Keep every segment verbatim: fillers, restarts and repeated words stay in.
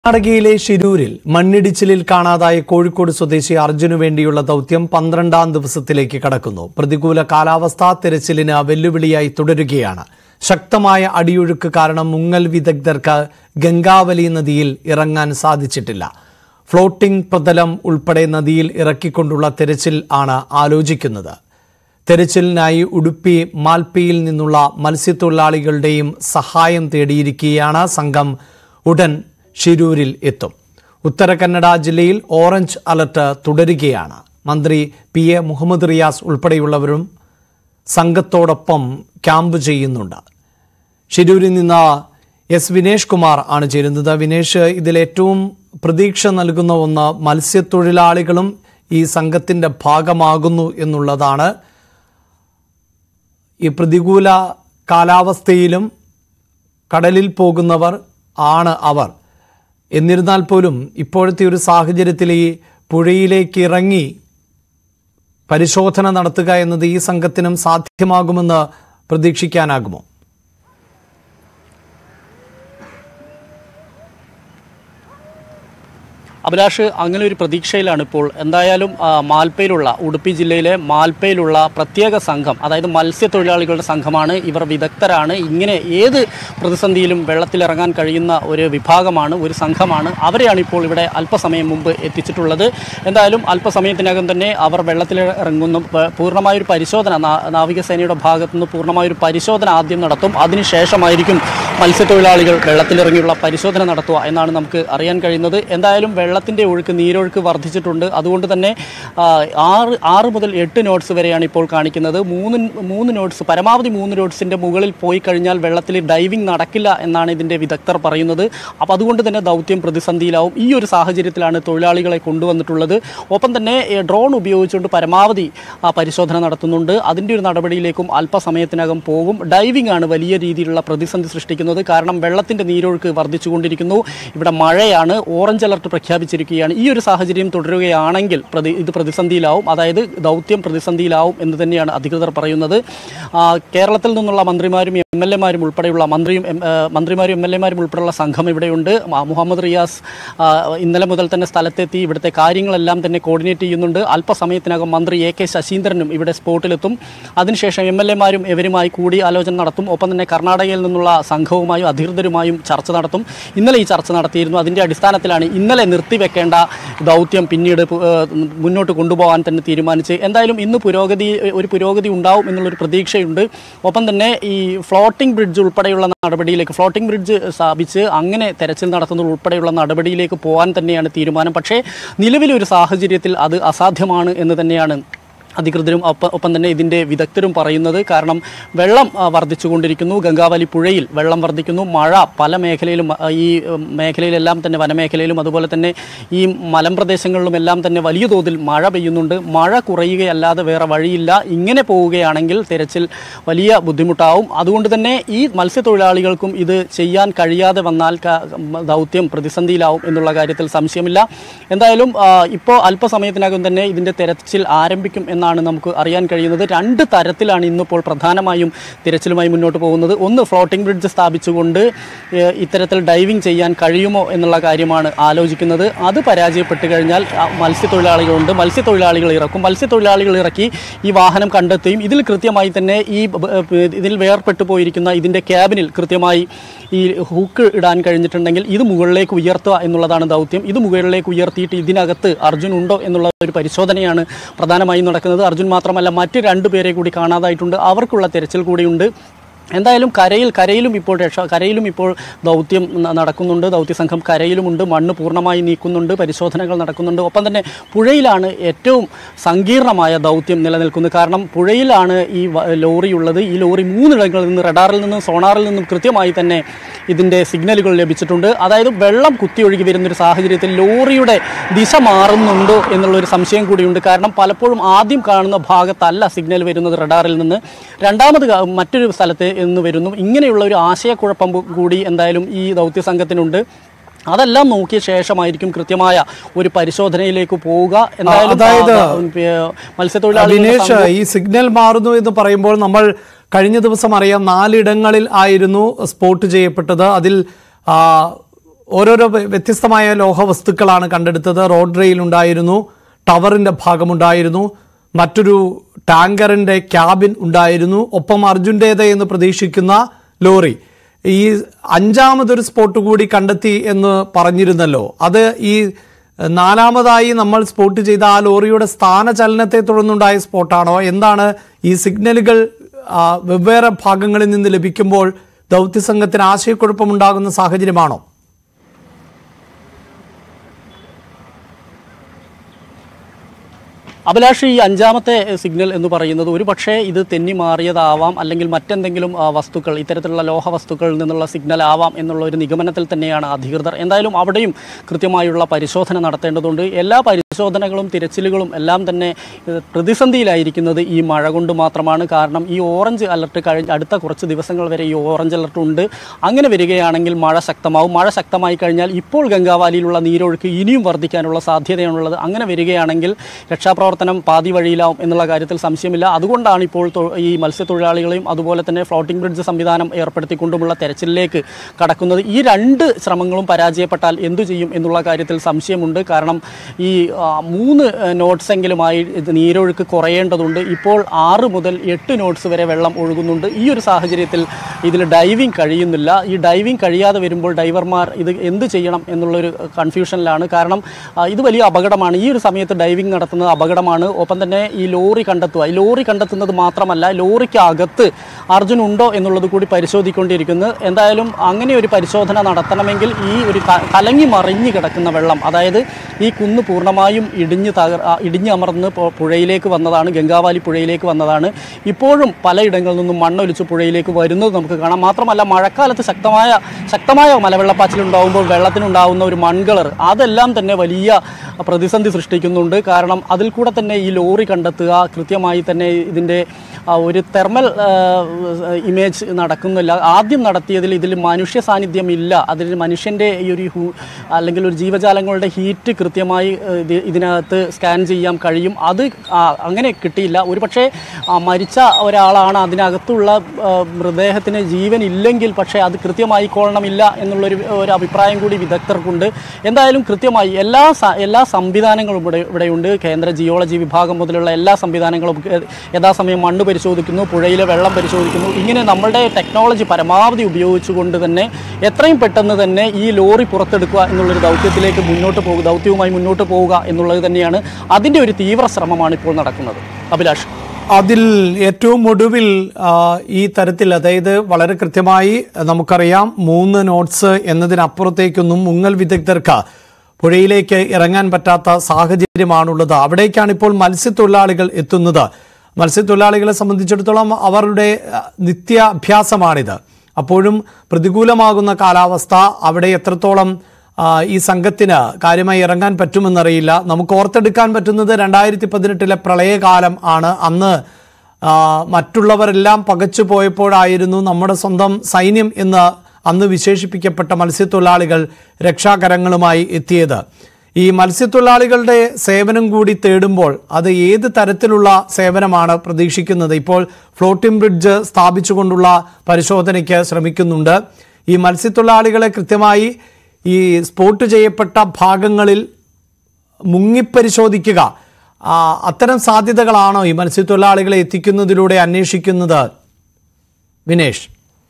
കർണാടകയിലെ ഷിരൂരിൽ മണ്ണിടിച്ചിലിൽ കാണാതായ കോഴിക്കോട് സ്വദേശി അർജുനു വേണ്ടിയുള്ള ദൗത്യം പന്ത്രണ്ടാം ദിവസത്തിലേക്ക് കടക്കുന്നു. പ്രതികൂല കാലാവസ്ഥ തെരച്ചിലിന് വെല്ലുവിളിയായി തുടരുകയാണ്. ശക്തമായ അടിയൊഴുക്ക് കാരണം മുങ്ങൽ വിദഗ്ധർക്ക് ഗംഗാവലി നദിയിൽ ഇറങ്ങാൻ സാധിച്ചിട്ടില്ല. ഫ്ലോട്ടിംഗ് പ്രതലം ഉൾപ്പെടെ നദിയിൽ ഇറക്കിക്കൊണ്ടുള്ള തെരച്ചിൽ ആണ് ആലോചിക്കുന്നത്. തെരച്ചിലിനായി ഉടുപ്പി മാൽപ്പിയിൽ നിന്നുള്ള മത്സ്യത്തൊഴിലാളികളുടെയും സഹായം തേടിയിരിക്കുകയാണ്. സംഘം ഉടൻ ഷിരൂരിൽ എത്തും. ഉത്തര കന്നഡ ജില്ലയിൽ ഓറഞ്ച് അലർട്ട് തുടരുകയാണ്. മന്ത്രി പി എ മുഹമ്മദ് റിയാസ് ഉൾപ്പെടെയുള്ളവരും സംഘത്തോടൊപ്പം ക്യാമ്പ് ചെയ്യുന്നുണ്ട്. ഷിരൂരിൽ നിന്ന് എസ് വിനേഷ് കുമാർ ആണ് ചേരുന്നത്. വിനേഷ്, ഇതിലേറ്റവും പ്രതീക്ഷ നൽകുന്ന ഒന്ന് മത്സ്യത്തൊഴിലാളികളും ഈ സംഘത്തിൻ്റെ ഭാഗമാകുന്നു എന്നുള്ളതാണ്. ഈ പ്രതികൂല കാലാവസ്ഥയിലും കടലിൽ പോകുന്നവർ ആണ് അവർ. എന്നിരുന്നാൽ പോലും ഇപ്പോഴത്തെ ഒരു സാഹചര്യത്തിൽ ഈ പുഴയിലേക്ക് ഇറങ്ങി പരിശോധന നടത്തുക എന്നത് ഈ സംഘത്തിനും സാധ്യമാകുമെന്ന് പ്രതീക്ഷിക്കാനാകുമോ? അഭിലാഷ്, അങ്ങനെ ഒരു പ്രതീക്ഷയിലാണ് ഇപ്പോൾ. എന്തായാലും മാൽപ്പയിലുള്ള ഉടുപ്പി ജില്ലയിലെ മാൽപ്പയിലുള്ള പ്രത്യേക സംഘം, അതായത് മത്സ്യത്തൊഴിലാളികളുടെ സംഘമാണ്. ഇവർ വിദഗ്ധരാണ്. ഇങ്ങനെ ഏത് പ്രതിസന്ധിയിലും വെള്ളത്തിലിറങ്ങാൻ കഴിയുന്ന ഒരു വിഭാഗമാണ്, ഒരു സംഘമാണ്. അവരെയാണ് ഇപ്പോൾ ഇവിടെ അല്പസമയം മുമ്പ് എത്തിച്ചിട്ടുള്ളത്. എന്തായാലും അല്പസമയത്തിനകം തന്നെ അവർ വെള്ളത്തിലിറങ്ങുന്നു. പൂർണ്ണമായൊരു പരിശോധന നാവികസേനയുടെ ഭാഗത്തുനിന്ന് പൂർണ്ണമായൊരു പരിശോധന ആദ്യം നടത്തും. അതിനുശേഷമായിരിക്കും മത്സ്യത്തൊഴിലാളികൾ വെള്ളത്തിലിറങ്ങിയുള്ള പരിശോധന നടത്തുക എന്നാണ് നമുക്ക് അറിയാൻ കഴിയുന്നത്. എന്തായാലും വെള്ളത്തിൻ്റെ ഒഴുക്ക് നീരൊഴുക്ക് വർദ്ധിച്ചിട്ടുണ്ട്. അതുകൊണ്ട് തന്നെ ആറ് ആറ് മുതൽ എട്ട് നോട്ട്സ് വരെയാണ് ഇപ്പോൾ കാണിക്കുന്നത്. മൂന്ന് മൂന്ന് നോട്ട്സ് പരമാവധി മൂന്ന് നോട്ട്സിൻ്റെ മുകളിൽ പോയി കഴിഞ്ഞാൽ വെള്ളത്തിൽ ഡൈവിംഗ് നടക്കില്ല എന്നാണ് ഇതിൻ്റെ വിദഗ്ധർ പറയുന്നത്. അപ്പോൾ അതുകൊണ്ട് തന്നെ ദൗത്യം പ്രതിസന്ധിയിലാവും. ഈ ഒരു സാഹചര്യത്തിലാണ് തൊഴിലാളികളെ കൊണ്ടുവന്നിട്ടുള്ളത്. ഒപ്പം തന്നെ ഡ്രോൺ ഉപയോഗിച്ചുകൊണ്ട് പരമാവധി പരിശോധന നടത്തുന്നുണ്ട്. അതിൻ്റെ ഒരു നടപടിയിലേക്കും അല്പസമയത്തിനകം പോകും. ഡൈവിംഗ് ആണ് വലിയ രീതിയിലുള്ള പ്രതിസന്ധി സൃഷ്ടിക്കുന്നത്. കാരണം വെള്ളത്തിൻ്റെ നീരൊഴുക്ക് വർദ്ധിച്ചുകൊണ്ടിരിക്കുന്നു. ഇവിടെ മഴയാണ്. ഓറഞ്ച് അലർട്ട് പ്രഖ്യാപിച്ചിരിക്കുകയാണ്. ഈ ഒരു സാഹചര്യം തുടരുകയാണെങ്കിൽ പ്രതി ഇത് പ്രതിസന്ധിയിലാവും. അതായത് ദൗത്യം പ്രതിസന്ധിയിലാവും എന്ന് തന്നെയാണ് അധികൃതർ പറയുന്നത്. കേരളത്തിൽ നിന്നുള്ള മന്ത്രിമാരും എം എൽ എമാരും ഉൾപ്പെടെയുള്ള മന്ത്രിയും മന്ത്രിമാരും എം എൽ എമാരും ഉൾപ്പെടെയുള്ള സംഘം ഇവിടെയുണ്ട്. മുഹമ്മദ് റിയാസ് ഇന്നലെ മുതൽ തന്നെ സ്ഥലത്തെത്തി ഇവിടുത്തെ കാര്യങ്ങളെല്ലാം തന്നെ കോർഡിനേറ്റ് ചെയ്യുന്നുണ്ട്. അല്പസമയത്തിനകം മന്ത്രി എ കെ ശശീന്ദ്രനും ഇവിടെ സ്പോട്ടിലെത്തും. അതിനുശേഷം എം എൽ എമാരും ഇവരുമായി കൂടി ആലോചന നടത്തും. ഒപ്പം തന്നെ കർണാടകയിൽ നിന്നുള്ള സംഘവുമായും അധികൃതരുമായും ചർച്ച നടത്തും. ഇന്നലെ ഈ ചർച്ച നടത്തിയിരുന്നു. അതിൻ്റെ അടിസ്ഥാനത്തിലാണ് ഇന്നലെ നിർത്തിവെക്കേണ്ട ദൗത്യം പിന്നീട് മുന്നോട്ട് കൊണ്ടുപോകാൻ തന്നെ തീരുമാനിച്ച്. എന്തായാലും ഇന്ന് പുരോഗതി ഒരു പുരോഗതി ഉണ്ടാവും എന്നുള്ളൊരു പ്രതീക്ഷയുണ്ട്. ഒപ്പം തന്നെ ഈ ഫ്ലോട്ടിംഗ് ബ്രിഡ്ജ് ഉൾപ്പെടെയുള്ള നടപടിയിലേക്ക് ഫ്ലോട്ടിംഗ് ബ്രിഡ്ജ് സ്ഥാപിച്ച് അങ്ങനെ തെരച്ചിൽ നടത്തുന്നത് ഉൾപ്പെടെയുള്ള നടപടിയിലേക്ക് പോകാൻ തന്നെയാണ് തീരുമാനം. പക്ഷേ നിലവിലൊരു സാഹചര്യത്തിൽ അത് അസാധ്യമാണ് എന്ന് തന്നെയാണ് അധികൃതരും ഒപ്പം ഒപ്പം തന്നെ ഇതിൻ്റെ വിദഗ്ധരും പറയുന്നത്. കാരണം വെള്ളം വർദ്ധിച്ചുകൊണ്ടിരിക്കുന്നു. ഗംഗാവലി പുഴയിൽ വെള്ളം വർദ്ധിക്കുന്നു. മഴ പല മേഖലയിലും ഈ മേഖലയിലെല്ലാം തന്നെ വനമേഖലയിലും അതുപോലെ തന്നെ ഈ മലമ്പ്രദേശങ്ങളിലുമെല്ലാം തന്നെ വലിയ തോതിൽ മഴ പെയ്യുന്നുണ്ട്. മഴ കുറയുകയല്ലാതെ വേറെ വഴിയില്ല. ഇങ്ങനെ പോവുകയാണെങ്കിൽ തെരച്ചിൽ വലിയ ബുദ്ധിമുട്ടാവും. അതുകൊണ്ട് തന്നെ ഈ മത്സ്യത്തൊഴിലാളികൾക്കും ഇത് ചെയ്യാൻ കഴിയാതെ വന്നാൽ ദൗത്യം പ്രതിസന്ധിയിലാവും എന്നുള്ള കാര്യത്തിൽ സംശയമില്ല. എന്തായാലും ഇപ്പോൾ അല്പസമയത്തിനകം തന്നെ ഇതിൻ്റെ തെരച്ചിൽ ആരംഭിക്കും എന്നാണ് നമുക്ക് അറിയാൻ കഴിയുന്നത്. രണ്ട് തരത്തിലാണ് ഇന്നിപ്പോൾ പ്രധാനമായും തിരച്ചിലുമായി മുന്നോട്ട് പോകുന്നത്. ഒന്ന്, ഫ്ലോട്ടിംഗ് ബ്രിഡ്ജ് സ്ഥാപിച്ചുകൊണ്ട് ഇത്തരത്തിൽ ഡൈവിംഗ് ചെയ്യാൻ കഴിയുമോ എന്നുള്ള കാര്യമാണ് ആലോചിക്കുന്നത്. അത് പരാജയപ്പെട്ട് കഴിഞ്ഞാൽ മത്സ്യത്തൊഴിലാളികളുണ്ട്. മത്സ്യത്തൊഴിലാളികൾ ഇറക്കും. മത്സ്യത്തൊഴിലാളികൾ ഇറക്കി ഈ വാഹനം കണ്ടെത്തുകയും ഇതിൽ കൃത്യമായി തന്നെ ഈ ഇതിൽ വേർപെട്ടു പോയിരിക്കുന്ന ഇതിൻ്റെ ക്യാബിനിൽ കൃത്യമായി ഈ ഹൂക്ക് ഇടാൻ കഴിഞ്ഞിട്ടുണ്ടെങ്കിൽ ഇത് മുകളിലേക്ക് ഉയർത്തുക എന്നുള്ളതാണ് ദൗത്യം. ഇത് മുകളിലേക്ക് ഉയർത്തിയിട്ട് ഇതിനകത്ത് അർജുൻ ഉണ്ടോ എന്നുള്ള ഒരു പരിശോധനയാണ് പ്രധാനമായും നടക്കുന്നത്. അർജുൻ മാത്രമല്ല, മറ്റ് രണ്ടു പേരെ കൂടി കാണാതായിട്ടുണ്ട്. അവർക്കുള്ള തെരച്ചിൽ കൂടിയുണ്ട്. എന്തായാലും കരയിൽ കരയിലും ഇപ്പോൾ രക്ഷ കരയിലും ഇപ്പോൾ ദൗത്യം നടക്കുന്നുണ്ട്. ദൗത്യസംഘം കരയിലുമുണ്ട്. മണ്ണ് പൂർണ്ണമായി നീക്കുന്നുണ്ട്. പരിശോധനകൾ നടക്കുന്നുണ്ട്. ഒപ്പം തന്നെ പുഴയിലാണ് ഏറ്റവും സങ്കീർണമായ ദൗത്യം നിലനിൽക്കുന്നത്. കാരണം പുഴയിലാണ് ഈ ലോറി ഉള്ളത്. ഈ ലോറി മൂന്നിടങ്ങളിൽ നിന്ന് റഡാറിൽ നിന്നും സോണാറിൽ നിന്നും കൃത്യമായി തന്നെ ഇതിൻ്റെ സിഗ്നലുകൾ ലഭിച്ചിട്ടുണ്ട്. അതായത് വെള്ളം കുത്തിയൊഴുകി വരുന്നൊരു സാഹചര്യത്തിൽ ലോറിയുടെ ദിശ മാറുന്നുണ്ടോ എന്നുള്ളൊരു സംശയം കൂടിയുണ്ട്. കാരണം പലപ്പോഴും ആദ്യം കാണുന്ന ഭാഗത്തല്ല സിഗ്നൽ വരുന്നത് റഡാറിൽ നിന്ന്, രണ്ടാമത് മറ്റൊരു സ്ഥലത്ത് എന്ന് വരുന്നു. ഇങ്ങനെയുള്ള ഒരു ആശയക്കുഴപ്പം കൂടി എന്തായാലും ഈ ദൗത്യ സംഘത്തിനുണ്ട്. അതെല്ലാം നോക്കിയ ശേഷമായിരിക്കും കൃത്യമായ ഒരു പരിശോധനയിലേക്ക് പോവുക. എന്തായാലും മത്സ്യത്തൊഴിലാളികൾ ഈ സിഗ്നൽ മാറുന്നു എന്ന് പറയുമ്പോൾ നമ്മൾ കഴിഞ്ഞ ദിവസം അറിയാം നാലിടങ്ങളിൽ ആയിരുന്നു സ്പോട്ട് ചെയ്യപ്പെട്ടത്. അതിൽ ഓരോരോ വ്യത്യസ്തമായ ലോഹവസ്തുക്കളാണ് കണ്ടെടുത്തത്. റോഡ് റെയിൽ ഉണ്ടായിരുന്നു, ടവറിൻ്റെ ഭാഗമുണ്ടായിരുന്നു, മറ്റൊരു ടാങ്കറിൻ്റെ ക്യാബിൻ ഉണ്ടായിരുന്നു, ഒപ്പം അർജുൻ്റേത് എന്ന് പ്രതീക്ഷിക്കുന്ന ലോറി. ഈ അഞ്ചാമതൊരു സ്പോട്ട് കൂടി കണ്ടെത്തി എന്ന് പറഞ്ഞിരുന്നല്ലോ, അത് ഈ നാലാമതായി നമ്മൾ സ്പോട്ട് ചെയ്ത ആ ലോറിയുടെ സ്ഥാനചലനത്തെ തുടർന്നുണ്ടായ സ്പോട്ടാണോ? എന്താണ് ഈ സിഗ്നലുകൾ വെവ്വേറെ ഭാഗങ്ങളിൽ നിന്ന് ലഭിക്കുമ്പോൾ ദൗത്യസംഘത്തിന് ആശയക്കുഴപ്പമുണ്ടാകുന്ന സാഹചര്യമാണോ? അഭിലാഷ്, ഈ അഞ്ചാമത്തെ സിഗ്നൽ എന്ന് പറയുന്നത് ഒരു പക്ഷേ ഇത് തെന്നി മാറിയതാവാം, അല്ലെങ്കിൽ മറ്റെന്തെങ്കിലും വസ്തുക്കൾ, ഇത്തരത്തിലുള്ള ലോഹ വസ്തുക്കളിൽ നിന്നുള്ള സിഗ്നൽ ആവാം എന്നുള്ള ഒരു നിഗമനത്തിൽ തന്നെയാണ് അധികൃതർ. എന്തായാലും അവിടെയും കൃത്യമായുള്ള പരിശോധന നടത്തേണ്ടതുണ്ട്. എല്ലാ പരിശോധനകളും തിരച്ചിലുകളും എല്ലാം തന്നെ പ്രതിസന്ധിയിലായിരിക്കുന്നത് ഈ മഴ കൊണ്ട് മാത്രമാണ്. കാരണം ഈ ഓറഞ്ച് അലർട്ട് കഴിഞ്ഞ അടുത്ത കുറച്ച് ദിവസങ്ങൾ വരെ ഈ ഓറഞ്ച് അലർട്ട് ഉണ്ട്. അങ്ങനെ വരികയാണെങ്കിൽ മഴ ശക്തമാവും. മഴ ശക്തമായി കഴിഞ്ഞാൽ ഇപ്പോൾ ഗംഗാവാലിയിലുള്ള നീരൊഴുക്ക് ഇനിയും വർദ്ധിക്കാനുള്ള സാധ്യതയാണുള്ളത്. അങ്ങനെ വരികയാണെങ്കിൽ രക്ഷാപ്രവർത്തനം പാതി വഴിയിലാവും എന്നുള്ള കാര്യത്തിൽ സംശയമില്ല. അതുകൊണ്ടാണ് ഇപ്പോൾ ഈ മത്സ്യത്തൊഴിലാളികളെയും അതുപോലെ തന്നെ ഫ്ലോട്ടിംഗ് ബ്രിഡ്ജ് സംവിധാനം ഏർപ്പെടുത്തിക്കൊണ്ടുമുള്ള തെരച്ചിലിലേക്ക് കടക്കുന്നത്. ഈ രണ്ട് ശ്രമങ്ങളും പരാജയപ്പെട്ടാൽ എന്തു ചെയ്യും എന്നുള്ള കാര്യത്തിൽ സംശയമുണ്ട്. കാരണം ഈ മൂന്ന് നോട്ട്സെങ്കിലുമായി നീരൊഴുക്ക് കുറയേണ്ടതുണ്ട്. ഇപ്പോൾ ആറ് മുതൽ എട്ട് നോട്ട്സ് വരെ വെള്ളം ഒഴുകുന്നുണ്ട്. ഈ ഒരു സാഹചര്യത്തിൽ ഇതിൽ ഡൈവിംഗ് കഴിയുന്നില്ല. ഈ ഡൈവിംഗ് കഴിയാതെ വരുമ്പോൾ ഡൈവർമാർ ഇത് എന്ത് ചെയ്യണം എന്നുള്ളൊരു കൺഫ്യൂഷനിലാണ്. കാരണം ഇത് വലിയ അപകടമാണ്. ഈ ഒരു സമയത്ത് ഡൈവിംഗ് നടത്തുന്നത് അപകടമാണ്. ഒപ്പം തന്നെ ഈ ലോറി കണ്ടെത്തുക, ഈ ലോറി കണ്ടെത്തുന്നത് മാത്രമല്ല, ലോറിക്ക് അകത്ത് അർജുൻ ഉണ്ടോ എന്നുള്ളത് കൂടി പരിശോധിക്കൊണ്ടിരിക്കുന്നത്. എന്തായാലും അങ്ങനെ ഒരു പരിശോധന നടത്തണമെങ്കിൽ ഈ ഒരു കലങ്ങി മറിഞ്ഞു കിടക്കുന്ന വെള്ളം, അതായത് ഈ കുന്ന് പൂർണ്ണമായും ഇടിഞ്ഞ് തകർ ഇടിഞ്ഞ് അമർന്ന് പുഴയിലേക്ക് വന്നതാണ്, ഗംഗാവാലി പുഴയിലേക്ക് വന്നതാണ്. ഇപ്പോഴും പലയിടങ്ങളിൽ നിന്നും മണ്ണൊലിച്ച് പുഴയിലേക്ക് വരുന്നത് നമുക്ക് കാണാം. മാത്രമല്ല മഴക്കാലത്ത് ശക്തമായ ശക്തമായ മലവെള്ളപ്പാച്ചിലുണ്ടാകുമ്പോൾ വെള്ളത്തിനുണ്ടാകുന്ന ഒരു മൺകളർ, അതെല്ലാം തന്നെ വലിയ പ്രതിസന്ധി സൃഷ്ടിക്കുന്നുണ്ട്. കാരണം അതിൽ കൂടെ തന്നെ ഈ ലോറി കണ്ടെത്തുക, കൃത്യമായി തന്നെ ഇതിൻ്റെ ഒരു തെർമൽ ഇമേജ് നടക്കുന്നില്ല. ആദ്യം നടത്തിയതിൽ ഇതിൽ മനുഷ്യ സാന്നിധ്യം ഇല്ല. അതിൽ മനുഷ്യൻ്റെ ഈ ഒരു അല്ലെങ്കിൽ ഒരു ജീവജാലങ്ങളുടെ ഹീറ്റ് കൃത്യമായി ഇതിനകത്ത് സ്കാൻ ചെയ്യാൻ കഴിയും. അത് അങ്ങനെ കിട്ടിയില്ല. ഒരു പക്ഷേ മരിച്ച ഒരാളാണ്, അതിനകത്തുള്ള മൃതദേഹത്തിന് ജീവൻ ഇല്ലെങ്കിൽ പക്ഷേ അത് കൃത്യമായി കൊള്ളണമില്ല എന്നുള്ളൊരു ഒരു അഭിപ്രായം കൂടി വിദഗ്ധർക്കുണ്ട്. എന്തായാലും കൃത്യമായി എല്ലാ എല്ലാ സംവിധാനങ്ങളും ഇവിടെ ഇവിടെയുണ്ട്. കേന്ദ്ര ജിയോളജി വിഭാഗം മുതലുള്ള എല്ലാ സംവിധാനങ്ങളും യഥാസമയം മണ്ണ് പരിശോധിക്കുന്നു, പുഴയിലെ വെള്ളം പരിശോധിക്കുന്നു. ഇങ്ങനെ നമ്മളുടെ ടെക്നോളജി പരമാവധി ഉപയോഗിച്ചുകൊണ്ട് തന്നെ എത്രയും പെട്ടെന്ന് തന്നെ ഈ ലോറി പുറത്തെടുക്കുക എന്നുള്ളൊരു ദൗത്യത്തിലേക്ക് മുന്നോട്ട് പോകുക ദൗത്യവുമായി മുന്നോട്ട് പോവുക എന്നുള്ളത് തന്നെയാണ്. അതിൻ്റെ ഒരു തീവ്ര ശ്രമമാണ് ഇപ്പോൾ നടക്കുന്നത്. അഭിലാഷ്, അതിൽ ഏറ്റവും ഒടുവിൽ ഈ തരത്തിൽ, അതായത് വളരെ കൃത്യമായി നമുക്കറിയാം മൂന്ന് നോട്ട്സ് എന്നതിനപ്പുറത്തേക്കൊന്നും മുങ്ങൽ വിദഗ്ധർക്ക് പുഴയിലേക്ക് ഇറങ്ങാൻ പറ്റാത്ത സാഹചര്യമാണുള്ളത്. അവിടേക്കാണ് ഇപ്പോൾ മത്സ്യത്തൊഴിലാളികൾ എത്തുന്നത്. മത്സ്യത്തൊഴിലാളികളെ സംബന്ധിച്ചിടത്തോളം അവരുടെ നിത്യ അഭ്യാസമാണിത്. അപ്പോഴും പ്രതികൂലമാകുന്ന കാലാവസ്ഥ, അവിടെ എത്രത്തോളം ഈ സംഘത്തിന് കാര്യമായി ഇറങ്ങാൻ പറ്റുമെന്നറിയില്ല. നമുക്ക് ഓർത്തെടുക്കാൻ പറ്റുന്നത് രണ്ടായിരത്തി പതിനെട്ടിലെ പ്രളയകാലം ആണ്. അന്ന് മറ്റുള്ളവരെല്ലാം പകച്ചു പോയപ്പോഴായിരുന്നു നമ്മുടെ സ്വന്തം സൈന്യം എന്ന് അന്ന് വിശേഷിപ്പിക്കപ്പെട്ട മത്സ്യത്തൊഴിലാളികൾ രക്ഷാകരങ്ങളുമായി എത്തിയത്. ഈ മത്സ്യത്തൊഴിലാളികളുടെ സേവനം കൂടി തേടുമ്പോൾ അത് ഏത് തരത്തിലുള്ള സേവനമാണ് പ്രതീക്ഷിക്കുന്നത്? ഇപ്പോൾ ഫ്ലോട്ടിംഗ് ബ്രിഡ്ജ് സ്ഥാപിച്ചുകൊണ്ടുള്ള പരിശോധനയ്ക്ക് ശ്രമിക്കുന്നുണ്ട്. ഈ മത്സ്യത്തൊഴിലാളികളെ കൃത്യമായി ഈ സ്പോട്ട് ചെയ്യപ്പെട്ട ഭാഗങ്ങളിൽ മുങ്ങിപ്പരിശോധിക്കുക, അത്തരം സാധ്യതകളാണോ ഈ മത്സ്യത്തൊഴിലാളികളെ എത്തിക്കുന്നതിലൂടെ അന്വേഷിക്കുന്നത്? വിനേഷ്,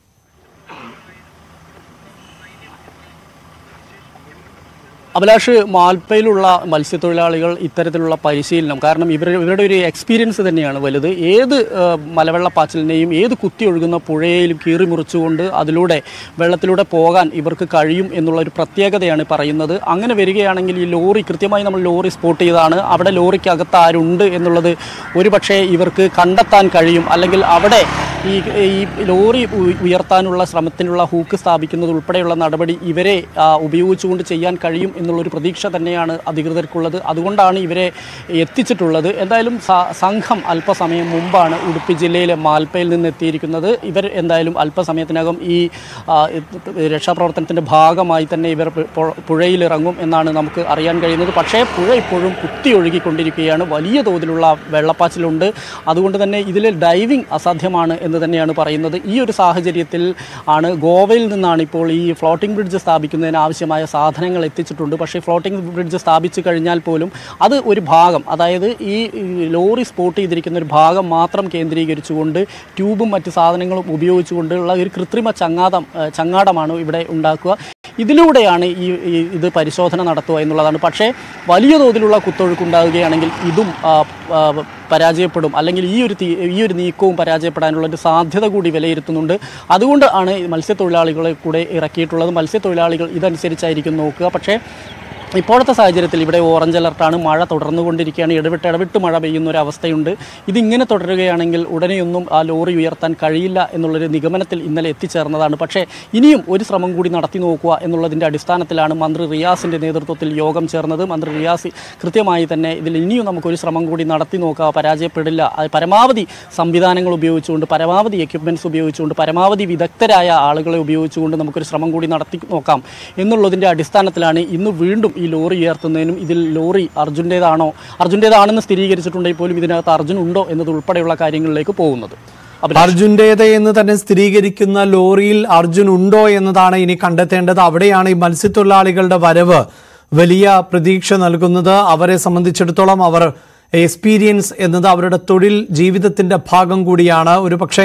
അഭിലാഷ്, മാൽപ്പയിലുള്ള മത്സ്യത്തൊഴിലാളികൾ ഇത്തരത്തിലുള്ള പരിശീലനം, കാരണം ഇവർ ഇവരുടെ ഒരു എക്സ്പീരിയൻസ് തന്നെയാണ് വലുത്. ഏത് മലവെള്ളപ്പാച്ചിലിനെയും ഏത് കുത്തി ഒഴുകുന്ന പുഴയിലും കീറി മുറിച്ചുകൊണ്ട് അതിലൂടെ വെള്ളത്തിലൂടെ പോകാൻ ഇവർക്ക് കഴിയും എന്നുള്ള ഒരു പ്രത്യേകതയാണ് പറയുന്നത്. അങ്ങനെ വരികയാണെങ്കിൽ ഈ ലോറി കൃത്യമായി നമ്മൾ ലോറി സ്പോട്ട് ചെയ്താണ്, അവിടെ ലോറിക്കകത്ത് ആരുണ്ട് എന്നുള്ളത് ഒരു പക്ഷേ ഇവർക്ക് കണ്ടെത്താൻ കഴിയും. അല്ലെങ്കിൽ അവിടെ ഈ ഈ ലോറി ഉയർത്താനുള്ള ശ്രമത്തിനുള്ള ഹൂക്ക് സ്ഥാപിക്കുന്നത് ഉൾപ്പെടെയുള്ള നടപടി ഇവരെ ഉപയോഗിച്ചുകൊണ്ട് ചെയ്യാൻ കഴിയും എന്നുള്ളൊരു പ്രതീക്ഷ തന്നെയാണ് അധികൃതർക്കുള്ളത്. അതുകൊണ്ടാണ് ഇവരെ എത്തിച്ചിട്ടുള്ളത്. എന്തായാലും സംഘം അല്പസമയം മുമ്പാണ് ഉടുപ്പി ജില്ലയിലെ മാൽപ്പയിൽ നിന്ന് എത്തിയിരിക്കുന്നത്. ഇവർ എന്തായാലും അല്പസമയത്തിനകം ഈ രക്ഷാപ്രവർത്തനത്തിൻ്റെ ഭാഗമായി തന്നെ ഇവർ പുഴയിലിറങ്ങും എന്നാണ് നമുക്ക് അറിയാൻ കഴിയുന്നത്. പക്ഷേ പുഴ ഇപ്പോഴും കുത്തി ഒഴുകിക്കൊണ്ടിരിക്കുകയാണ്. വലിയ തോതിലുള്ള വെള്ളപ്പാച്ചിലുണ്ട്. അതുകൊണ്ട് തന്നെ ഇതിൽ ഡൈവിംഗ് അസാധ്യമാണ് എന്ന് തന്നെയാണ് പറയുന്നത്. ഈ ഒരു സാഹചര്യത്തിൽ ആണ് ഗോവയിൽ നിന്നാണ് ഇപ്പോൾ ഈ ഫ്ലോട്ടിംഗ് ബ്രിഡ്ജ് സ്ഥാപിക്കുന്നതിന് ആവശ്യമായ സാധനങ്ങൾ എത്തിച്ചിട്ടുണ്ട്. പക്ഷേ ഫ്ലോട്ടിംഗ് ബ്രിഡ്ജ് സ്ഥാപിച്ചു കഴിഞ്ഞാൽ പോലും അത് ഒരു ഭാഗം, അതായത് ഈ ലോറി സ്പോട്ട് ചെയ്തിരിക്കുന്ന ഒരു ഭാഗം മാത്രം കേന്ദ്രീകരിച്ചുകൊണ്ട് ട്യൂബും മറ്റ് സാധനങ്ങളും ഉപയോഗിച്ചുകൊണ്ടുള്ള ഒരു കൃത്രിമ ചങ്ങാതം ചങ്ങാടമാണ് ഇവിടെ ഉണ്ടാക്കുക. ഇതിലൂടെയാണ് ഈ ഇത് പരിശോധന നടത്തുക എന്നുള്ളതാണ്. പക്ഷേ വലിയ തോതിലുള്ള കുത്തൊഴുക്കുണ്ടാവുകയാണെങ്കിൽ ഇതും പരാജയപ്പെടും, അല്ലെങ്കിൽ ഈ ഒരു ഈ ഒരു നീക്കവും പരാജയപ്പെടാനുള്ള ഒരു സാധ്യത കൂടി വിലയിരുത്തുന്നുണ്ട്. അതുകൊണ്ട് ആണ് മത്സ്യത്തൊഴിലാളികളെ കൂടെ ഇറക്കിയിട്ടുള്ളത്. മത്സ്യത്തൊഴിലാളികൾ ഇതനുസരിച്ചായിരിക്കും നോക്കുക. പക്ഷേ ഇപ്പോഴത്തെ സാഹചര്യത്തിൽ ഇവിടെ ഓറഞ്ച് അലർട്ടാണ്. മഴ തുടർന്നുകൊണ്ടിരിക്കുകയാണ്. ഇടവിട്ട് ഇടവിട്ട് മഴ പെയ്യുന്ന ഒരു അവസ്ഥയുണ്ട്. ഇതിങ്ങനെ തുടരുകയാണെങ്കിൽ ഉടനെയൊന്നും ആ ലോറി ഉയർത്താൻ കഴിയില്ല എന്നുള്ളൊരു നിഗമനത്തിൽ ഇന്നലെ എത്തിച്ചേർന്നതാണ്. പക്ഷേ ഇനിയും ഒരു ശ്രമം കൂടി നടത്തി നോക്കുക എന്നുള്ളതിൻ്റെ അടിസ്ഥാനത്തിലാണ് മന്ത്രി റിയാസിൻ്റെ നേതൃത്വത്തിൽ യോഗം ചേർന്നത്. മന്ത്രി റിയാസ് കൃത്യമായി തന്നെ ഇതിൽ ഇനിയും നമുക്കൊരു ശ്രമം കൂടി നടത്തി നോക്കുക, പരാജയപ്പെടില്ല, പരമാവധി സംവിധാനങ്ങൾ ഉപയോഗിച്ചുകൊണ്ട്, പരമാവധി എക്യുപ്മെൻറ്റ്സ് ഉപയോഗിച്ചുകൊണ്ട്, പരമാവധി വിദഗ്ധരായ ആളുകളെ ഉപയോഗിച്ചുകൊണ്ട് നമുക്കൊരു ശ്രമം കൂടി നടത്തി നോക്കാം എന്നുള്ളതിൻ്റെ അടിസ്ഥാനത്തിലാണ് ഇന്ന് വീണ്ടും ഈ ലോറി ഉയർത്തുന്നതിനും ഇതിൽ ലോറി അർജുൻ്റേതാണോ അർജുൻ്റേതാണെന്ന് സ്ഥിരീകരിച്ചിട്ടുണ്ടെങ്കിൽ പോലും ഇതിനകത്ത് അർജുൻ ഉണ്ടോ എന്നതുൾപ്പെടെയുള്ള കാര്യങ്ങളിലേക്ക് പോകുന്നത്. അർജുൻ്റേത് എന്ന് തന്നെ സ്ഥിരീകരിക്കുന്ന ലോറിയിൽ അർജുൻ ഉണ്ടോ എന്നതാണ് ഇനി കണ്ടെത്തേണ്ടത്. അവിടെയാണ് ഈ മത്സ്യത്തൊഴിലാളികളുടെ വരവ് വലിയ പ്രതീക്ഷ നൽകുന്നത്. അവരെ സംബന്ധിച്ചിടത്തോളം അവർ എക്സ്പീരിയൻസ് എന്നത് അവരുടെ തൊഴിൽ ജീവിതത്തിന്റെ ഭാഗം കൂടിയാണ്. ഒരു പക്ഷേ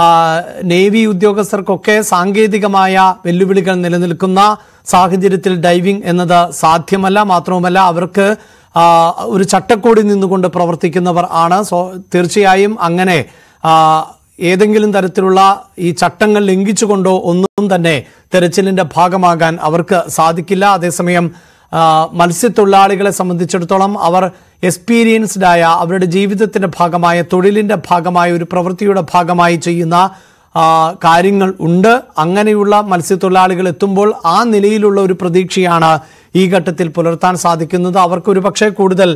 നേവി ഉദ്യോഗസ്ഥർക്കൊക്കെ സാങ്കേതികമായ വെല്ലുവിളികൾ നിലനിൽക്കുന്ന സാഹചര്യത്തിൽ ഡൈവിംഗ് എന്നത് സാധ്യമല്ല. മാത്രവുമല്ല അവർക്ക് ഒരു ചട്ടക്കൂടി നിന്നുകൊണ്ട് പ്രവർത്തിക്കുന്നവർ ആണ്. സോ തീർച്ചയായും അങ്ങനെ ഏതെങ്കിലും തരത്തിലുള്ള ഈ ചട്ടങ്ങൾ ലംഘിച്ചുകൊണ്ടോ ഒന്നും തന്നെ തെരച്ചിലിന്റെ ഭാഗമാകാൻ അവർക്ക് സാധിക്കില്ല. അതേസമയം മത്സ്യത്തൊഴിലാളികളെ സംബന്ധിച്ചിടത്തോളം അവർ എക്സ്പീരിയൻസ്ഡ് ആയ അവരുടെ ജീവിതത്തിന്റെ ഭാഗമായ തൊഴിലിന്റെ ഭാഗമായ ഒരു പ്രവൃത്തിയുടെ ഭാഗമായി ചെയ്യുന്ന കാര്യങ്ങൾ ഉണ്ട്. അങ്ങനെയുള്ള മത്സ്യത്തൊഴിലാളികൾ എത്തുമ്പോൾ ആ നിലയിലുള്ള ഒരു പ്രതീക്ഷയാണ് ഈ ഘട്ടത്തിൽ പുലർത്താൻ സാധിക്കുന്നത്. അവർക്കൊരു പക്ഷേ കൂടുതൽ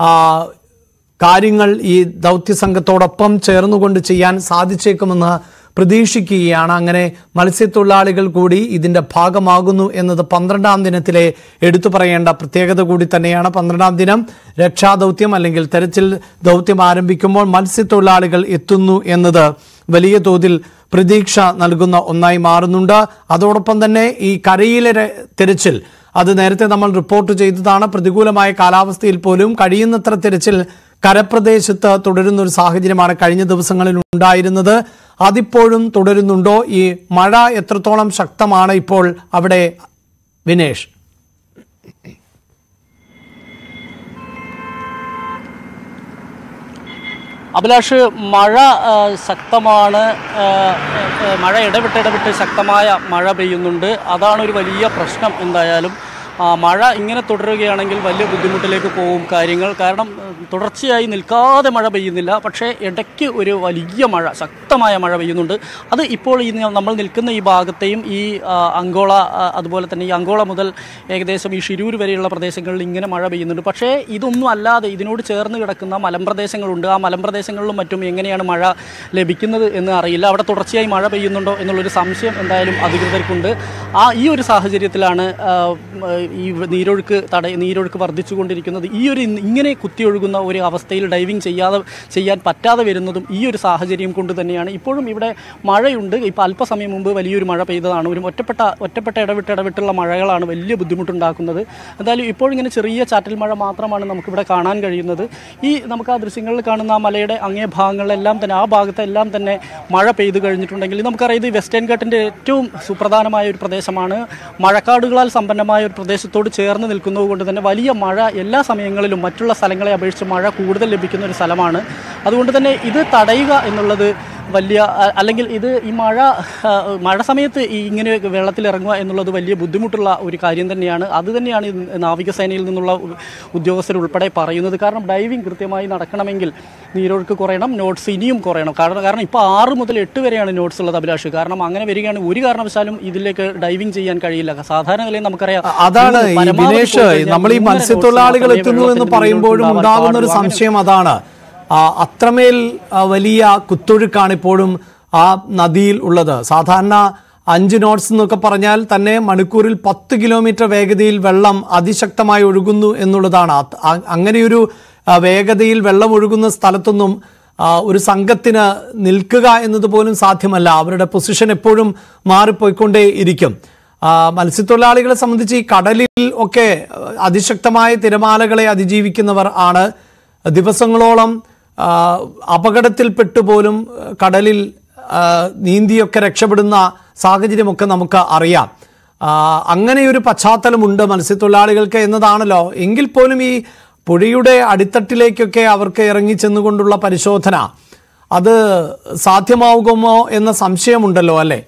കാര്യങ്ങൾ ഈ ദൗത്യസംഘത്തോടൊപ്പം ചേർന്നുകൊണ്ട് ചെയ്യാൻ സാധിച്ചേക്കുമെന്ന് പ്രതീക്ഷിക്കുകയാണ്. അങ്ങനെ മത്സ്യത്തൊഴിലാളികൾ കൂടി ഇതിന്റെ ഭാഗമാകുന്നു എന്നത് പന്ത്രണ്ടാം ദിനത്തിലെ എടുത്തു പറയേണ്ട പ്രത്യേകത കൂടി തന്നെയാണ്. പന്ത്രണ്ടാം ദിനം രക്ഷാദൗത്യം അല്ലെങ്കിൽ തെരച്ചിൽ ദൗത്യം ആരംഭിക്കുമ്പോൾ മത്സ്യത്തൊഴിലാളികൾ എത്തുന്നു എന്നത് വലിയ തോതിൽ പ്രതീക്ഷ നൽകുന്ന ഒന്നായി മാറുന്നുണ്ട്. അതോടൊപ്പം തന്നെ ഈ കരയിലെ തെരച്ചിൽ അത് നേരത്തെ നമ്മൾ റിപ്പോർട്ട് ചെയ്തതാണ്. പ്രതികൂലമായ കാലാവസ്ഥയിൽ പോലും കഴിയുന്നത്ര തെരച്ചിൽ കരപ്രദേശത്ത് തുടരുന്ന ഒരു സാഹചര്യമാണ് കഴിഞ്ഞ ദിവസങ്ങളിൽ ഉണ്ടായിരുന്നത്. അതിപ്പോഴും തുടരുന്നുണ്ടോ? ഈ മഴ എത്രത്തോളം ശക്തമാണ് ഇപ്പോൾ അവിടെ വിനേഷ്? അഭിലാഷ്, മഴ ശക്തമാണ്. മഴ ഇടവിട്ട് ഇടവിട്ട് ശക്തമായ മഴ പെയ്യുന്നുണ്ട്. അതാണ് ഒരു വലിയ പ്രശ്നം. എന്തായാലും മഴ ഇങ്ങനെ തുടരുകയാണെങ്കിൽ വലിയ ബുദ്ധിമുട്ടിലേക്ക് പോകും കാര്യങ്ങൾ. കാരണം തുടർച്ചയായി നിൽക്കാതെ മഴ പെയ്യുന്നില്ല, പക്ഷേ ഇടയ്ക്ക് ഒരു വലിയ മഴ, ശക്തമായ മഴ പെയ്യുന്നുണ്ട്. അത് ഇപ്പോൾ ഈ നമ്മൾ നിൽക്കുന്ന ഈ ഭാഗത്തെയും ഈ അങ്കോള, അതുപോലെ തന്നെ ഈ അങ്കോള മുതൽ ഏകദേശം ഈ ഷിരൂർ വരെയുള്ള പ്രദേശങ്ങളിൽ ഇങ്ങനെ മഴ പെയ്യുന്നുണ്ട്. പക്ഷേ ഇതൊന്നും അല്ലാതെ ഇതിനോട് ചേർന്ന് കിടക്കുന്ന മലമ്പ്രദേശങ്ങളുണ്ട്. ആ മലമ്പ്രദേശങ്ങളിലും മറ്റും എങ്ങനെയാണ് മഴ ലഭിക്കുന്നത് എന്ന് അറിയില്ല. അവിടെ തുടർച്ചയായി മഴ പെയ്യുന്നുണ്ടോ എന്നുള്ളൊരു സംശയം എന്തായാലും അധികൃതർക്കുണ്ട്. ആ ഈ ഒരു സാഹചര്യത്തിലാണ് ഈ നീരൊഴുക്ക് തട നീരൊഴുക്ക് വർദ്ധിച്ചുകൊണ്ടിരിക്കുന്നത്. ഈ ഒരു ഇങ്ങനെ കുത്തിയൊഴുകുന്ന ഒരു അവസ്ഥയിൽ ഡൈവിംഗ് ചെയ്യാതെ ചെയ്യാൻ പറ്റാതെ വരുന്നതും ഈ ഒരു സാഹചര്യം കൊണ്ട് തന്നെയാണ്. ഇപ്പോഴും ഇവിടെ മഴയുണ്ട്. ഇപ്പോൾ അല്പസമയം മുമ്പ് വലിയൊരു മഴ പെയ്തതാണ്. ഒരു ഒറ്റപ്പെട്ട ഒറ്റപ്പെട്ട ഇടവിട്ട് ഇടവിട്ടുള്ള മഴകളാണ് വലിയ ബുദ്ധിമുട്ടുണ്ടാക്കുന്നത്. എന്തായാലും ഇപ്പോൾ ഇങ്ങനെ ചെറിയ ചാറ്റൽ മഴ മാത്രമാണ് നമുക്കിവിടെ കാണാൻ കഴിയുന്നത്. ഈ നമുക്ക് ആ ദൃശ്യങ്ങളിൽ കാണുന്ന ആ മലയുടെ അങ്ങേ ഭാഗങ്ങളിലെല്ലാം തന്നെ, ആ ഭാഗത്തെല്ലാം തന്നെ മഴ പെയ്തു കഴിഞ്ഞിട്ടുണ്ടെങ്കിൽ നമുക്കറിയാം ഇത് വെസ്റ്റേൺ ഘാട്ടിൻ്റെ ഏറ്റവും സുപ്രധാനമായ ഒരു പ്രദേശമാണ്. മഴക്കാടുകളാൽ സമ്പന്നമായ ഒരു പ്രദേശത്തോട് ചേർന്ന് നിൽക്കുന്നത് കൊണ്ട് തന്നെ വലിയ മഴ എല്ലാ സമയങ്ങളിലും മറ്റുള്ള സ്ഥലങ്ങളെ അപേക്ഷിച്ച് മഴ കൂടുതൽ ലഭിക്കുന്ന ഒരു സ്ഥലമാണ്. അതുകൊണ്ട് തന്നെ ഇത് തടയുക എന്നുള്ളത് വലിയ, അല്ലെങ്കിൽ ഇത് ഈ മഴ മഴ സമയത്ത് ഈ ഇങ്ങനെ വെള്ളത്തിലിറങ്ങുക എന്നുള്ളത് വലിയ ബുദ്ധിമുട്ടുള്ള ഒരു കാര്യം തന്നെയാണ്. അത് തന്നെയാണ് നാവികസേനയിൽ നിന്നുള്ള ഉദ്യോഗസ്ഥരുൾപ്പെടെ പറയുന്നത്. കാരണം ഡൈവിംഗ് കൃത്യമായി നടക്കണമെങ്കിൽ നീരൊഴുക്ക് കുറയണം, നോട്ട്സ് ഇനിയും കുറയണം. കാരണം കാരണം ഇപ്പോൾ ആറ് മുതൽ എട്ട് വരെയാണ് നോട്ട്സ് ഉള്ളത് അഭിലാഷ്. കാരണം അങ്ങനെ വരികയാണ് ഒരു കാരണവശാലും ഇതിലേക്ക് ഡൈവിംഗ് ചെയ്യാൻ കഴിയില്ല. സാധാരണ നിലയിൽ നമുക്കറിയാം. അതാണ് വിനേഷ്, നമ്മൾ ഈ മത്സ്യത്തൊഴിലാളികൾ എത്തുന്നു എന്ന് പറയുമ്പോഴും ഉണ്ടാകുന്ന ഒരു സംശയം അതാണ്. അത്രമേൽ വലിയ കുത്തൊഴുക്കാണ് ഇപ്പോഴും ആ നദിയിൽ ഉള്ളത്. സാധാരണ അഞ്ച് നോട്ട്സ് എന്നൊക്കെ പറഞ്ഞാൽ തന്നെ മണിക്കൂറിൽ പത്ത് കിലോമീറ്റർ വേഗതയിൽ വെള്ളം അതിശക്തമായി ഒഴുകുന്നു എന്നുള്ളതാണ്. അങ്ങനെയൊരു വേഗതയിൽ വെള്ളം ഒഴുകുന്ന സ്ഥലത്തൊന്നും ഒരു സംഘത്തിന് നിൽക്കുക എന്നതുപോലും സാധ്യമല്ല. അവരുടെ പൊസിഷൻ എപ്പോഴും മാറിപ്പോയിക്കൊണ്ടേ ഇരിക്കും. മത്സ്യത്തൊഴിലാളികളെ സംബന്ധിച്ച് ഈ കടലിൽ ഒക്കെ അതിശക്തമായ തിരമാലകളെ അതിജീവിക്കുന്നവർ ആണ്. ദിവസങ്ങളോളം അപകടത്തിൽപ്പെട്ടു പോലും കടലിൽ നീന്തിയൊക്കെ രക്ഷപ്പെടുന്ന സാഹചര്യമൊക്കെ നമുക്ക് അറിയാം. അങ്ങനെയൊരു പശ്ചാത്തലമുണ്ട് മത്സ്യത്തൊഴിലാളികൾക്ക് എന്നതാണല്ലോ. എങ്കിൽ പോലും ഈ പുഴയുടെ അടിത്തട്ടിലേക്കൊക്കെ അവർക്ക് ഇറങ്ങിച്ചെന്നുകൊണ്ടുള്ള പരിശോധന അത് സാധ്യമാവുമോ എന്ന സംശയമുണ്ടല്ലോ അല്ലേ?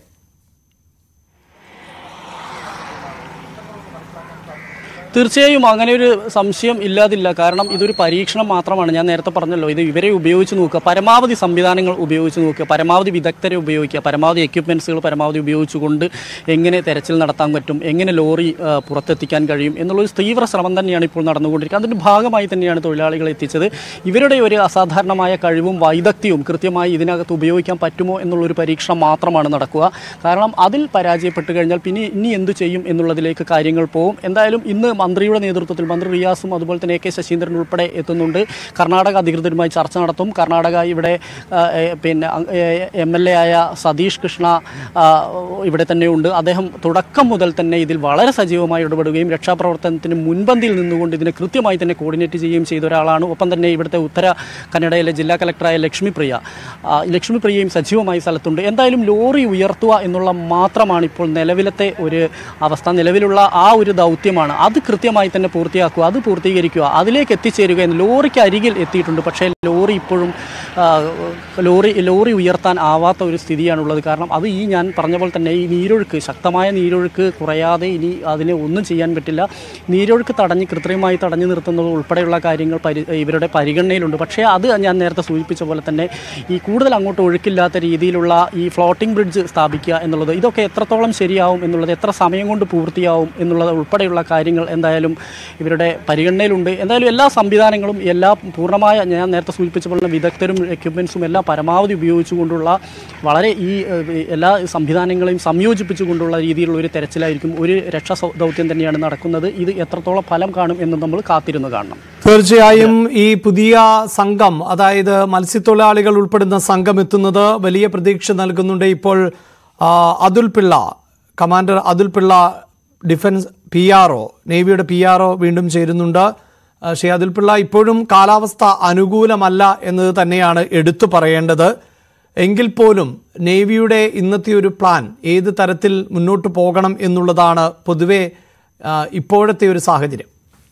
തീർച്ചയായും അങ്ങനെ ഒരു സംശയം ഇല്ലാതില്ല. കാരണം ഇതൊരു പരീക്ഷണം മാത്രമാണ്. ഞാൻ നേരത്തെ പറഞ്ഞല്ലോ, ഇത് ഇവരെ ഉപയോഗിച്ച് നോക്കുക, പരമാവധി സംവിധാനങ്ങൾ ഉപയോഗിച്ച് നോക്കുക, പരമാവധി വിദഗ്ധരെ ഉപയോഗിക്കുക, പരമാവധി എക്യുപ്മെൻസുകൾ പരമാവധി ഉപയോഗിച്ചുകൊണ്ട് എങ്ങനെ തെരച്ചിൽ നടത്താൻ പറ്റും, എങ്ങനെ ലോറി പുറത്തെത്തിക്കാൻ കഴിയും എന്നുള്ളൊരു തീവ്ര ശ്രമം തന്നെയാണ് ഇപ്പോൾ നടന്നുകൊണ്ടിരിക്കുന്നത്. അതിൻ്റെ ഭാഗമായി തന്നെയാണ് തൊഴിലാളികളെ എത്തിച്ചത്. ഇവരുടെ ഒരു അസാധാരണമായ കഴിവും വൈദഗ്ധ്യവും കൃത്യമായി ഇതിനകത്ത് ഉപയോഗിക്കാൻ പറ്റുമോ എന്നുള്ളൊരു പരീക്ഷണം മാത്രമാണ് നടക്കുക. കാരണം അതിൽ പരാജയപ്പെട്ട് കഴിഞ്ഞാൽ പിന്നെ ഇനി എന്തു ചെയ്യും എന്നുള്ളതിലേക്ക് കാര്യങ്ങൾ പോകും. എന്തായാലും ഇന്ന് മന്ത്രിയുടെ നേതൃത്വത്തിൽ മന്ത്രി റിയാസും അതുപോലെ തന്നെ എ കെ ശശീന്ദ്രൻ ഉൾപ്പെടെ എത്തുന്നുണ്ട്. കർണാടക അധികൃതരുമായി ചർച്ച നടത്തും. കർണാടക ഇവിടെ പിന്നെ എം എൽ എ ആയ സതീഷ് കൃഷ്ണ ഇവിടെ തന്നെയുണ്ട്. അദ്ദേഹം തുടക്കം മുതൽ തന്നെ ഇതിൽ വളരെ സജീവമായി ഇടപെടുകയും രക്ഷാപ്രവർത്തനത്തിന് മുൻപന്തിയിൽ നിന്നുകൊണ്ട് ഇതിനെ കൃത്യമായി തന്നെ കോർഡിനേറ്റ് ചെയ്യുകയും ചെയ്ത ഒരാളാണ്. ഒപ്പം തന്നെ ഇവിടുത്തെ ഉത്തര കന്നഡയിലെ ജില്ലാ കലക്ടറായ ലക്ഷ്മിപ്രിയ ലക്ഷ്മിപ്രിയയും സജീവമായി സ്ഥലത്തുണ്ട്. എന്തായാലും ലോറി ഉയർത്തുക എന്നുള്ള മാത്രമാണ് ഇപ്പോൾ നിലവിലത്തെ ഒരു അവസ്ഥ. നിലവിലുള്ള ആ ഒരു ദൗത്യമാണ്. അത് കൃത്യമായി തന്നെ പൂർത്തിയാക്കുക, അത് പൂർത്തീകരിക്കുക, അതിലേക്ക് എത്തിച്ചേരുക എന്ന്. ലോറിക്ക് അരികിൽ എത്തിയിട്ടുണ്ട്, പക്ഷേ ലോറി ഇപ്പോഴും ലോറി ലോറി ഉയർത്താൻ ആവാത്ത ഒരു സ്ഥിതിയാണുള്ളത്. കാരണം അത് ഈ ഞാൻ പറഞ്ഞ പോലെ തന്നെ ഈ നീരൊഴുക്ക്, ശക്തമായ നീരൊഴുക്ക് കുറയാതെ ഇനി അതിനെ ഒന്നും ചെയ്യാൻ പറ്റില്ല. നീരൊഴുക്ക് തടഞ്ഞ് കൃത്രിമമായി തടഞ്ഞു നിർത്തുന്നത് ഉൾപ്പെടെയുള്ള കാര്യങ്ങൾ പരി ഇവരുടെ പരിഗണനയിലുണ്ട്. പക്ഷേ അത് ഞാൻ നേരത്തെ സൂചിപ്പിച്ച പോലെ തന്നെ ഈ കൂടുതൽ അങ്ങോട്ട് ഒഴുക്കില്ലാത്ത രീതിയിലുള്ള ഈ ഫ്ലോട്ടിംഗ് ബ്രിഡ്ജ് സ്ഥാപിക്കുക എന്നുള്ളത്, ഇതൊക്കെ എത്രത്തോളം ശരിയാവും എന്നുള്ളത്, എത്ര സമയം കൊണ്ട് പൂർത്തിയാവും എന്നുള്ളത് ഉൾപ്പെടെയുള്ള കാര്യങ്ങൾ എന്തായാലും ഇവരുടെ പരിഗണനയിലുണ്ട്. എന്തായാലും എല്ലാ സംവിധാനങ്ങളും എല്ലാ പൂർണ്ണമായ ഞാൻ നേരത്തെ സൂചിപ്പിച്ച പോലെ വിദഗ്ധരും എക്യുപ്മെൻസും എല്ലാം പരമാവധി ഉപയോഗിച്ചുകൊണ്ടുള്ള വളരെ ഈ എല്ലാ സംവിധാനങ്ങളെയും സംയോജിപ്പിച്ചുകൊണ്ടുള്ള രീതിയിലുള്ള ഒരു തെരച്ചിലായിരിക്കും, ഒരു രക്ഷാ ദൗത്യം തന്നെയാണ് നടക്കുന്നത്. ഇത് എത്രത്തോളം ഫലം കാണും എന്ന് നമ്മൾ കാത്തിരുന്ന് കാണണം. തീർച്ചയായും ഈ പുതിയ സംഘം, അതായത് മത്സ്യത്തൊഴിലാളികൾ ഉൾപ്പെടുന്ന സംഘം എത്തുന്നത് വലിയ പ്രതീക്ഷ നൽകുന്നുണ്ട്. ഇപ്പോൾ Athul Pillai, commander Athul Pillai, defence P R O, നേവിയുടെ പി ആർ ഒ വീണ്ടും ചേരുന്നുണ്ട്. ശ്രീ അതുൽ പിള്ള, ഇപ്പോഴും കാലാവസ്ഥ അനുകൂലമല്ല എന്നത് തന്നെയാണ് എടുത്തു പറയേണ്ടത്. എങ്കിൽ പോലും നേവിയുടെ ഇന്നത്തെ ഒരു പ്ലാൻ ഏത് തരത്തിൽ മുന്നോട്ട് പോകണം എന്നുള്ളതാണ് പൊതുവെ ഇപ്പോഴത്തെ ഒരു സാഹചര്യം.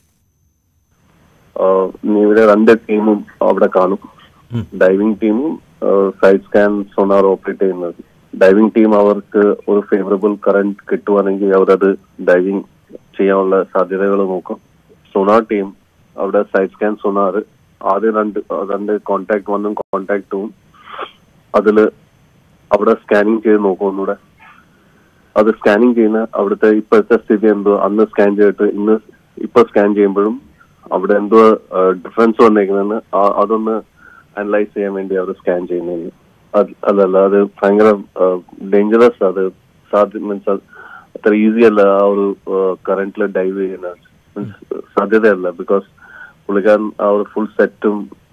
നേവിയുടെ രണ്ട് ടീമും അവിടെ കാണും. ഡൈവിംഗ് ടീമും സൈഡ് സ്കാൻ സോണാർ ഓപ്പറേറ്റ് ചെയ്യുന്നത്. ഡൈവിംഗ് ടീം അവർക്ക് ഒരു ഫേവറബിൾ കറന്റ് കിട്ടുവാണെങ്കിൽ അവരത് ഡൈവിംഗ് ചെയ്യാനുള്ള സാധ്യതകൾ നോക്കും. സോണാർ ടീം അവിടെ സൈഡ് സ്കാൻ സോണാർ ആദ്യം രണ്ട് രണ്ട് കോൺടാക്ട് വണ്ണും കോൺടാക്ട് ടൂവും അതില് അവിടെ സ്കാനിങ് ചെയ്ത് നോക്കും. ഒന്നുകൂടെ അത് സ്കാനിങ് ചെയ്യുന്ന അവിടുത്തെ ഇപ്പോഴത്തെ സ്ഥിതി എന്തോ അന്ന് സ്കാൻ ചെയ്തിട്ട് ഇന്ന് ഇപ്പൊ സ്കാൻ ചെയ്യുമ്പോഴും അവിടെ എന്തോ ഡിഫറൻസ് വന്നേക്കുന്നതെന്ന് അതൊന്ന് അനലൈസ് ചെയ്യാൻ വേണ്ടി അവർ സ്കാൻ ചെയ്യുന്നതെന്ന്. അല്ലല്ല, അത് ഭയങ്കര ഡേഞ്ചറസ്, അത് സാധ്യ മീൻസ് അത്ര ഈസി അല്ല ആ ഒരു കറന്റിൽ ഡൈവ് ചെയ്യുന്ന സാധ്യതയല്ല. ബിക്കോസ് പുള്ളിക്കാരൻ ആ ഒരു ഫുൾ സെറ്റും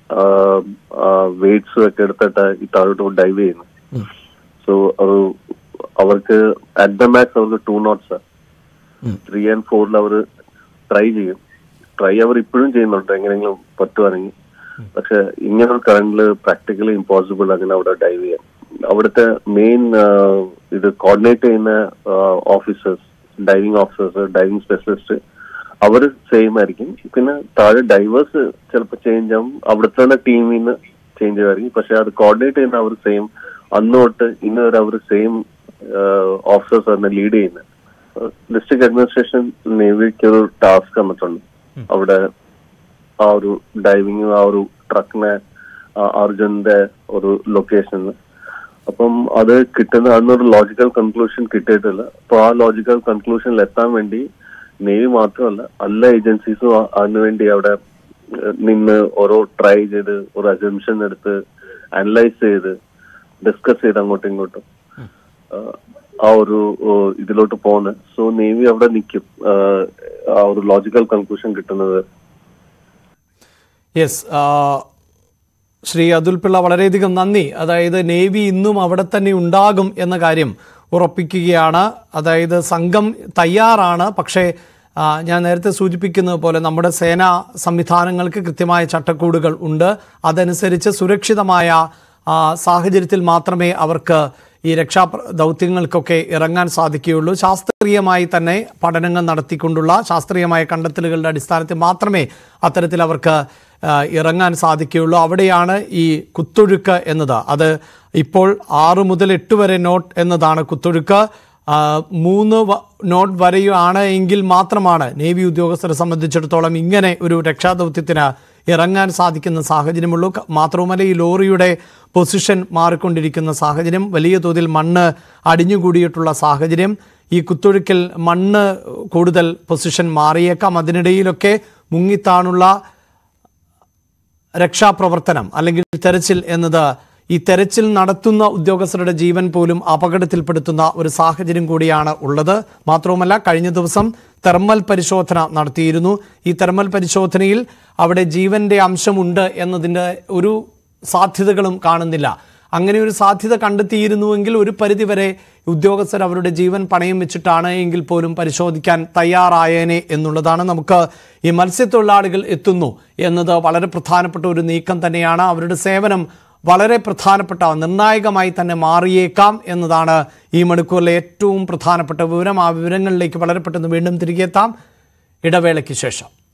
വെയിറ്റ്സും ഒക്കെ എടുത്തിട്ട് ഈ താഴോട്ട് ഡൈവ് ചെയ്യുന്നു. സോ ഒരു അവർക്ക് അറ്റ് ദ മാക്സ് അവർക്ക് ടു നോട്ട്സ് ത്രീ ആൻഡ് ഫോറിൽ അവർ ട്രൈ ചെയ്യും. ട്രൈ അവർ ഇപ്പോഴും ചെയ്യുന്നുണ്ട് എങ്ങനെയെങ്കിലും പറ്റുവാണെങ്കിൽ. പക്ഷെ ഇങ്ങനെ ഒരു കറന്റിൽ പ്രാക്ടിക്കലി ഇമ്പോസിബിൾ അങ്ങനെ അവിടെ ഡൈവ് ചെയ്യാൻ. അവിടുത്തെ മെയിൻ ഇത് കോർഡിനേറ്റ് ചെയ്യുന്ന officers, diving officers, diving specialist അവർ സെയിം ആയിരിക്കും. പിന്നെ താഴെ ഡൈവേഴ്സ് ചിലപ്പോൾ ചേഞ്ച് ആവും, അവിടുത്തെ തന്നെ ടീമിൽ നിന്ന് ചേഞ്ച് ആയിരിക്കും. പക്ഷെ അത് കോർഡിനേറ്റ് ചെയ്യുന്ന അവർ സെയിം, അന്ന് തൊട്ട് ഇന്ന് വരെ അവർ സെയിം ഓഫീസേഴ്സ് തന്നെ ലീഡ് ചെയ്യുന്നത്. ഡിസ്ട്രിക്ട് അഡ്മിനിസ്ട്രേഷൻ നേവിക്ക് ഒരു ടാസ്ക് തന്നിട്ടുണ്ട് അവിടെ ആ ഒരു ഡൈവിംഗ്, ആ ഒരു ട്രക്കിനെ അർജുന്റെ ഒരു ലൊക്കേഷനിൽ. അപ്പം അത് കിട്ടുന്ന അന്നൊരു ലോജിക്കൽ കൺക്ലൂഷൻ കിട്ടിയിട്ടില്ല. അപ്പൊ ആ ലോജിക്കൽ കൺക്ലൂഷനിൽ എത്താൻ വേണ്ടി നേവി മാത്രമല്ല എല്ലാ ഏജൻസീസും അതിനുവേണ്ടി അവിടെ നിന്ന് ഓരോ ട്രൈ ചെയ്ത് ഒരു അസംഷൻ എടുത്ത് അനലൈസ് ചെയ്ത് ഡിസ്കസ് ചെയ്ത് അങ്ങോട്ടും ഇങ്ങോട്ടും ആ ഒരു ഇതിലോട്ട് പോകുന്നത്. സോ നേവി അവിടെ നിൽക്കും ആ ഒരു ലോജിക്കൽ കൺക്ലൂഷൻ കിട്ടുന്നത്. യെസ്, ശ്രീ അതുൽ പിള്ള, വളരെയധികം നന്ദി. അതായത് നേവി ഇന്നും അവിടെ തന്നെ ഉണ്ടാകും എന്ന കാര്യം ഉറപ്പിക്കുകയാണ്. അതായത് സംഘം തയ്യാറാണ്. പക്ഷേ ഞാൻ നേരത്തെ സൂചിപ്പിക്കുന്നത് പോലെ നമ്മുടെ സേനാ സംവിധാനങ്ങൾക്ക് കൃത്യമായ ചട്ടക്കൂടുകൾ ഉണ്ട്. അതനുസരിച്ച് സുരക്ഷിതമായ സാഹചര്യത്തിൽ മാത്രമേ അവർക്ക് ഈ രക്ഷാ ദൗത്യങ്ങൾക്കൊക്കെ ഇറങ്ങാൻ സാധിക്കുകയുള്ളൂ. ശാസ്ത്രീയമായി തന്നെ പഠനങ്ങൾ നടത്തിക്കൊണ്ടുള്ള ശാസ്ത്രീയമായ കണ്ടെത്തലുകളുടെ അടിസ്ഥാനത്തിൽ മാത്രമേ അത്തരത്തിൽ അവർക്ക് ഇറങ്ങാൻ സാധിക്കുകയുള്ളൂ. അവിടെയാണ് ഈ കുത്തൊഴുക്ക് എന്നത്. അത് ഇപ്പോൾ ആറ് മുതൽ എട്ട് വരെ നോട്ട് എന്നതാണ് കുത്തൊഴുക്ക്. മൂന്ന് നോട്ട് വരെയാണ് എങ്കിൽ മാത്രമാണ് നേവി ഉദ്യോഗസ്ഥരെ സംബന്ധിച്ചിടത്തോളം ഇങ്ങനെ ഒരു രക്ഷാദൗത്യത്തിന് ഇറങ്ങാൻ സാധിക്കുന്ന സാഹചര്യമുള്ളൂ. മാത്രവുമല്ല, ഈ ലോറിയുടെ പൊസിഷൻ മാറിക്കൊണ്ടിരിക്കുന്ന സാഹചര്യം, വലിയ തോതിൽ മണ്ണ് അടിഞ്ഞുകൂടിയിട്ടുള്ള സാഹചര്യം, ഈ കുത്തൊഴുക്കിൽ മണ്ണ് കൂടുതൽ പൊസിഷൻ മാറിയേക്കാം. അതിനിടയിലൊക്കെ മുങ്ങിത്താണുള്ള രക്ഷാപ്രവർത്തനം അല്ലെങ്കിൽ തെരച്ചിൽ എന്നത് ഈ തെരച്ചിൽ നടത്തുന്ന ഉദ്യോഗസ്ഥരുടെ ജീവൻ പോലും അപകടത്തിൽപ്പെടുത്തുന്ന ഒരു സാഹചര്യം കൂടിയാണ് ഉള്ളത്. മാത്രവുമല്ല, കഴിഞ്ഞ ദിവസം തെർമൽ പരിശോധന നടത്തിയിരുന്നു. ഈ തെർമൽ പരിശോധനയിൽ അവിടെ ജീവന്റെ അംശമുണ്ട് എന്നതിൻ്റെ ഒരു സാധ്യതകളും കാണുന്നില്ല. അങ്ങനെ ഒരു സാധ്യത കണ്ടെത്തിയിരുന്നുവെങ്കിൽ ഒരു പരിധിവരെ ഉദ്യോഗസ്ഥർ അവരുടെ ജീവൻ പണയം വെച്ചിട്ടാണ് എങ്കിൽ പോലും പരിശോധിക്കാൻ തയ്യാറായേനെ എന്നുള്ളതാണ്. നമുക്ക് ഈ മത്സ്യത്തൊഴിലാളികൾ എത്തുന്നു എന്നത് വളരെ പ്രധാനപ്പെട്ട ഒരു നീക്കം തന്നെയാണ്. അവരുടെ സേവനം വളരെ പ്രധാനപ്പെട്ട നിർണായകമായി തന്നെ മാറിയേക്കാം എന്നതാണ് ഈ മണിക്കൂറിലെ ഏറ്റവും പ്രധാനപ്പെട്ട വിവരം. ആ വിവരങ്ങളിലേക്ക് വളരെ പെട്ടെന്ന് വീണ്ടും തിരികെ എത്താം ഇടവേളയ്ക്ക് ശേഷം.